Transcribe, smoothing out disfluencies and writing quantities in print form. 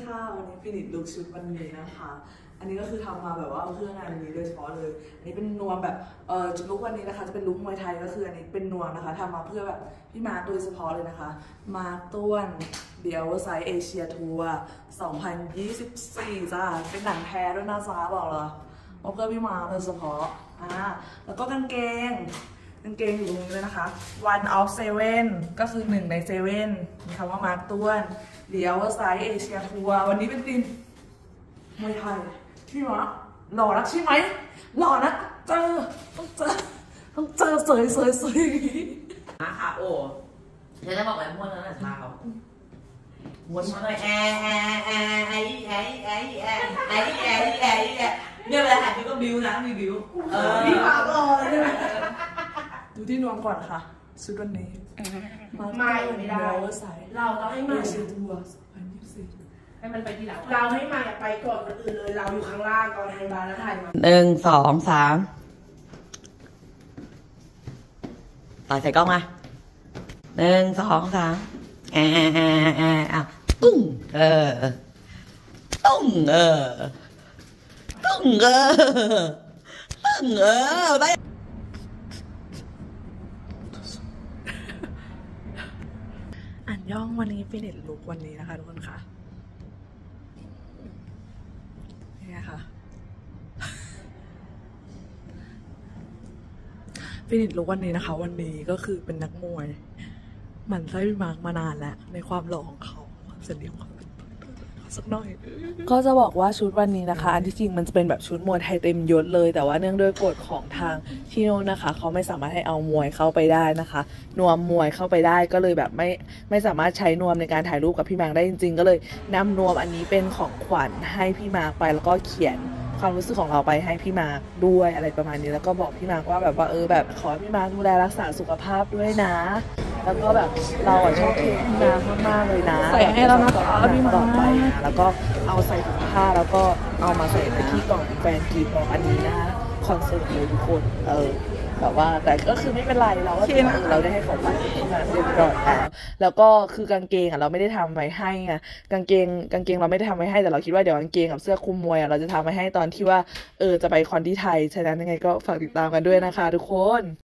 ค่ะวันนี้ฟินิชลุคชุดวันนี้นะคะอันนี้ก็คือทำมาแบบว่าเพื่องานนี้โดยเฉพาะเลยอันนี้เป็นนวมแบบลุควันนี้นะคะจะเป็นลุคมวยไทยก็คืออันนี้เป็นนวมนะคะทำมาเพื่อแบบพี่มาร์คโดยเฉพาะเลยนะคะมาร์คต้วนเดี๋ยวไซส์เอเชียทัวร์2024จ้าเป็นหนังแท้ด้วยนะจ้าบอกเลยเอาเพื่อพี่มาร์คโดยเฉพาะแล้วก็กางเกงอยู่ตรงนี้เลยนะคะ one of seven ก็คือ1 ใน 7มีคำว่ามาร์คต้วนเดี๋ยวไซส์เอเชียทัวร์วันนี้เป็นทีมมวยไทยพี่มาหล่อนักใช่ไหมหล่อนะต้องเจอสวยค่ะโอ้เดี๋ยวจะบอกอะไรม้วนแล้วนะตาเขาม้วนมาเลยเนี่ยเวลาถ่ายคลิปก็บิวนะมีบิวพี่มาหล่อเลยใช่ไหมดูที่นวมก่อนค่ะชุดวันนี้ไม่ได้เราให้มาเอเชียทัวร์2024 ให้มันไปที่หลังเราให้มาอย่าไปก่อนคนอื่นเลยเราอยู่ข้างล่างตอนไทยบาร์แล้วถ่ายมา 1 2 3ต่อใส่กล้องมา1 2 3ตุ้งตุ้งไปอ่านย่องวันนี้ฟินิชลุควันนี้นะคะทุกคนค่ะนี่ค่ะฟินิชลุควันนี้นะคะวันนี้ก็คือเป็นนักมวยหมั่นไส้พี่มาร์คมานานแล้วในความหล่อของเขาความเสน่ห์ของเขาสักหน่อยก็จะบอกว่าชุดวันนี้นะคะอันที่จริงมันจะเป็นแบบชุดมวยไทยเต็มยศเลยแต่ว่าเนื่องด้วยกฎของทางที่โน่นนะคะเขาไม่สามารถให้เอามวยเข้าไปได้นะคะนวมมวยเข้าไปได้ก็เลยแบบไม่สามารถใช้นวมในการถ่ายรูปกับพี่มาร์คได้จริงๆก็เลยนำนวมอันนี้เป็นของขวัญให้พี่มาร์คไปแล้วก็เขียนความรู้สึกของเราไปให้พี่มาร์คด้วยอะไรประมาณนี้แล้วก็บอกพี่มาร์คว่าแบบว่าแบบขอพี่มาร์คดูแลรักษาสุขภาพด้วยนะแล้วก็แบบเราชอบเพลงพี่มาร์คมากๆเลยนะใส่ให้เรานะพี่มาร์คต่อไปนะแล้วก็เอาใส่ถุงผ้าแล้วก็เอามาใส่ไปที่กล่องแฟนกีบอกอันนี้นะคอนเสิร์ตเลยทุกคนแบบว่าแต่ก็คือไม่เป็นไรเราก็เราได้ให้ของขวัญพี่มาร์คเรียบร้อยแล้วก็คือกางเกงเราไม่ได้ทำไว้ให้ไงกางเกงเราไม่ได้ทำไว้ให้แต่เราคิดว่าเดี๋ยวกางเกงกับเสื้อคลุมมวยเราจะทำไว้ให้ตอนที่ว่าจะไปคอนที่ไทยฉะนั้นยังไงก็ฝากติดตามกันด้วยนะคะทุกคน